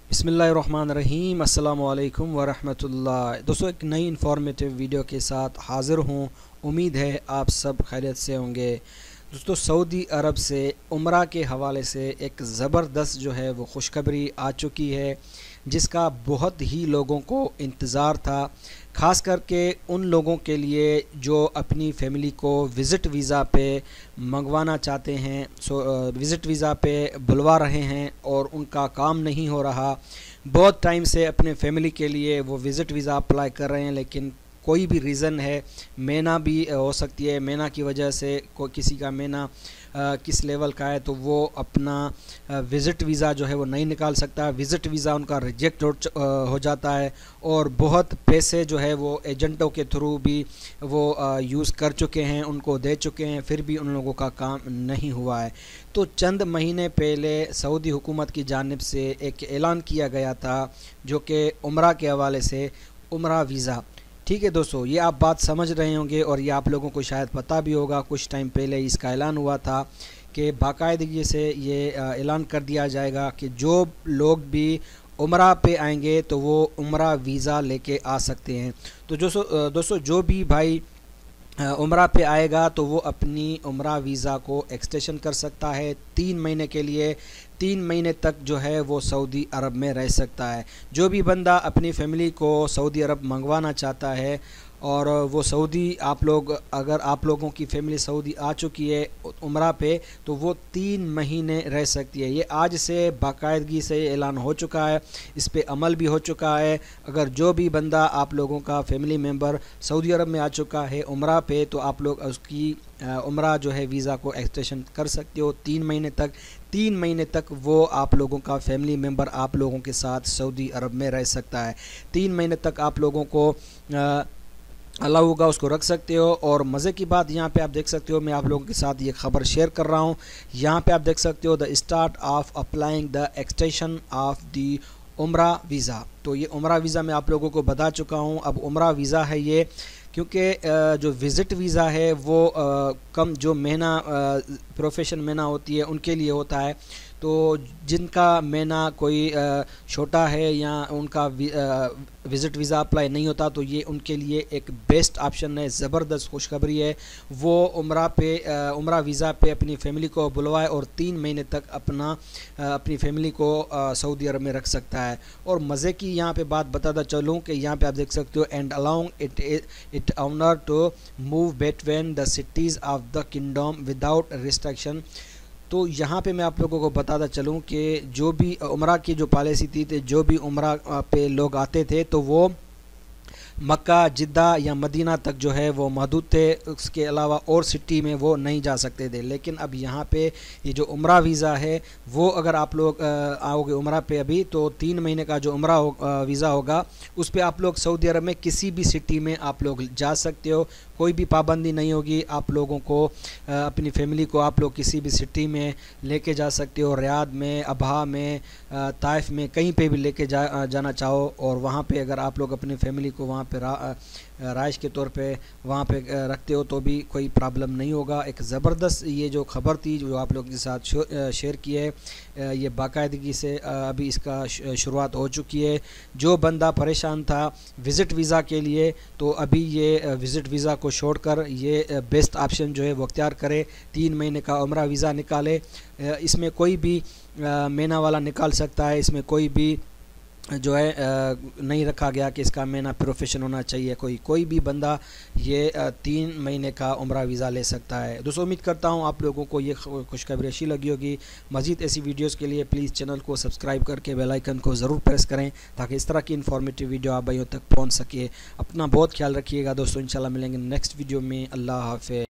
बिस्मिल्लाहिर्रहमानिर्रहीम अस्सलामु अलैकुम वरहमतुल्लाह। दोस्तों, एक नई इन्फॉर्मेटिव वीडियो के साथ हाज़िर हूँ। उम्मीद है आप सब खैरियत से होंगे। दोस्तों, सऊदी अरब से उम्रा के हवाले से एक ज़बरदस्त जो है वो खुशखबरी आ चुकी है, जिसका बहुत ही लोगों को इंतज़ार था। ख़ास करके उन लोगों के लिए जो अपनी फ़ैमिली को विज़िट वीज़ा पे मंगवाना चाहते हैं, विज़िट वीज़ा पे बुलवा रहे हैं और उनका काम नहीं हो रहा। बहुत टाइम से अपने फ़ैमिली के लिए वो विज़िट वीज़ा अप्लाई कर रहे हैं, लेकिन कोई भी रीज़न है, मेना भी हो सकती है, मेना की वजह से कोई किसी का मेना किस लेवल का है तो वो अपना विज़िट वीज़ा जो है वो नहीं निकाल सकता। विज़िट वीज़ा उनका रिजेक्ट हो जाता है और बहुत पैसे जो है वो एजेंटों के थ्रू भी वो यूज़ कर चुके हैं, उनको दे चुके हैं, फिर भी उन लोगों का काम नहीं हुआ है। तो चंद महीने पहले सऊदी हुकूमत की जानिब से एक ऐलान किया गया था, जो कि उम्रा के हवाले से उम्रा वीज़ा। ठीक है दोस्तों, ये आप बात समझ रहे होंगे और ये आप लोगों को शायद पता भी होगा। कुछ टाइम पहले इसका ऐलान हुआ था कि बाकायदगी से ये ऐलान कर दिया जाएगा कि जो लोग भी उम्रा पे आएंगे तो वो उम्रा वीज़ा लेके आ सकते हैं। तो दोस्तों जो भी भाई उम्रा पे आएगा तो वो अपनी उम्रा वीज़ा को एक्सटेंशन कर सकता है 3 महीने के लिए। 3 महीने तक जो है वो सऊदी अरब में रह सकता है। जो भी बंदा अपनी फ़ैमिली को सऊदी अरब मंगवाना चाहता है और वो सऊदी अगर आप लोगों की फ़ैमिली सऊदी आ चुकी है उम्रा पे, तो वो 3 महीने रह सकती है। ये आज से बाकायदगी से ऐलान हो चुका है, इस पे अमल भी हो चुका है। अगर जो भी बंदा आप लोगों का फ़ैमिली मेम्बर सऊदी अरब में आ चुका है उम्रा पे, तो आप लोग उसकी उम्रा जो है वीज़ा को एक्सटेंशन कर सकते हो 3 महीने तक। 3 महीने तक वो आप लोगों का फ़ैमिली मेम्बर आप लोगों के साथ सऊदी अरब में रह सकता है। 3 महीने तक आप लोगों को अलाउ होगा, उसको रख सकते हो। और मज़े की बात यहाँ पे आप देख सकते हो, मैं आप लोगों के साथ ये ख़बर शेयर कर रहा हूँ। यहाँ पे आप देख सकते हो the start of applying the extension of the उम्रा वीज़ा। तो ये उम्रा वीज़ा मैं आप लोगों को बता चुका हूँ। अब उम्रा वीज़ा है ये, क्योंकि जो विज़िट वीज़ा है वो कम जो महीना प्रोफेशन महीना होती है उनके लिए होता है। तो जिनका महीना कोई छोटा है या उनका विज़िट वीज़ा अप्लाई नहीं होता, तो ये उनके लिए एक बेस्ट ऑप्शन है, ज़बरदस्त खुशखबरी है। वो उम्रा वीज़ा पे अपनी फ़ैमिली को बुलवाए और 3 महीने तक अपनी फ़ैमिली को सऊदी अरब में रख सकता है। और मज़े की यहाँ पे बात बताता चलूँ कि यहाँ पे आप देख सकते हो, and allowing it owner to move between the cities of the kingdom without restriction. तो यहाँ पे मैं आप लोगों को बताता चलूँ कि जो भी उम्रा की जो पॉलिसी थी, तो जो भी उम्रा पे लोग आते थे तो वो मक्का, जिद्दा या मदीना तक जो है वो महदूद थे। उसके अलावा और सिटी में वो नहीं जा सकते थे। लेकिन अब यहाँ पे ये जो उम्रा वीज़ा है वो अगर आप लोग आओगे उम्रा पे अभी, तो 3 महीने का जो उम्रा वीज़ा होगा उस पे आप लोग सऊदी अरब में किसी भी सिटी में आप लोग जा सकते हो। कोई भी पाबंदी नहीं होगी आप लोगों को। अपनी फ़ैमिली को आप लोग किसी भी सिटी में लेके जा सकते हो, रियाद में, अबहा में, ताइफ में, कहीं पे भी लेके जाना चाहो। और वहाँ पे अगर आप लोग अपनी फ़ैमिली को वहाँ पे राइश के तौर पे वहाँ पे रखते हो तो भी कोई प्रॉब्लम नहीं होगा। एक ज़बरदस्त ये जो ख़बर थी जो आप लोगों के साथ शेयर की है, ये बाकायदगी से अभी इसका शुरुआत हो चुकी है। जो बंदा परेशान था विज़िट वीज़ा के लिए, तो अभी ये विज़िट वीज़ा को छोड़कर ये बेस्ट ऑप्शन जो है वो अख्तियार करे। 3 महीने का उम्रा वीज़ा निकाले। इसमें कोई भी महीना वाला निकाल सकता है। इसमें कोई भी जो है नहीं रखा गया कि इसका महीना प्रोफेशन होना चाहिए। कोई भी बंदा ये 3 महीने का उम्रा वीज़ा ले सकता है। दोस्तों, उम्मीद करता हूँ आप लोगों को ये खुशखबरी अच्छी लगी होगी। मज़ीद ऐसी वीडियोस के लिए प्लीज़ चैनल को सब्सक्राइब करके बेल आइकन को ज़रूर प्रेस करें, ताकि इस तरह की इन्फॉर्मेटिव वीडियो आप भाइयों तक पहुँच सके। अपना बहुत ख्याल रखिएगा दोस्तों। इंशाल्लाह मिलेंगे नेक्स्ट वीडियो में। अल्लाह हाफ़िज़।